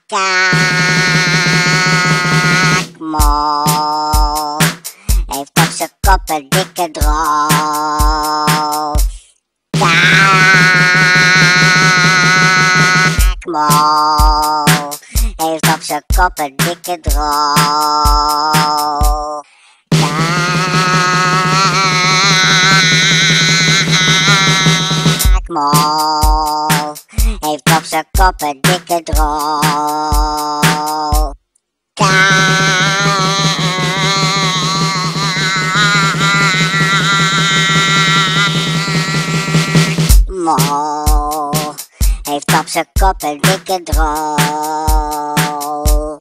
Kaakmol heeft op zijn kop een dikke drol. Kaakmol heeft op zijn kop een dikke drol. Kaakmol heeft op zijn kop een dikke drol. Kaakmol heeft op zijn kop een dikke drol.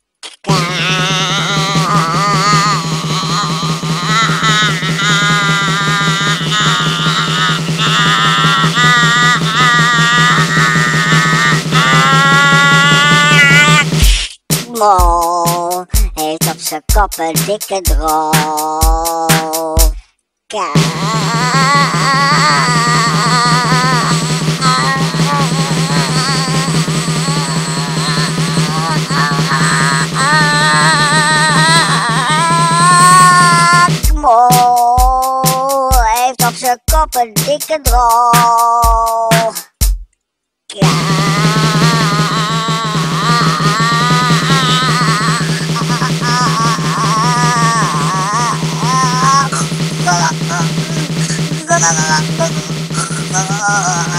Kaakmol heeft op zijn kop een dikke drol. Kaakmol heeft op zijn kop een dikke drol. Kaakmol